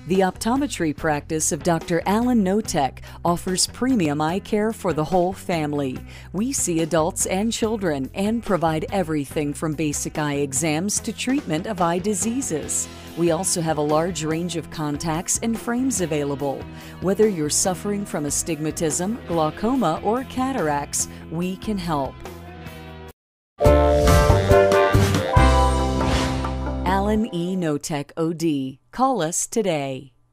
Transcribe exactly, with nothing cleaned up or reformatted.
The optometry practice of Doctor Alan Knotek offers premium eye care for the whole family. We see adults and children and provide everything from basic eye exams to treatment of eye diseases. We also have a large range of contacts and frames available. Whether you're suffering from astigmatism, glaucoma, or cataracts, we can help. Alan E. Knotek, O D. Call us today.